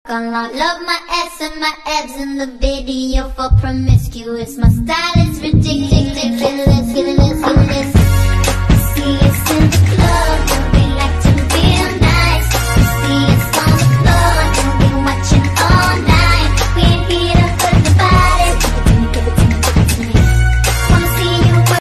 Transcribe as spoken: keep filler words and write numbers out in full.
Gonna love my ass and my abs in the video for promiscuous. My style is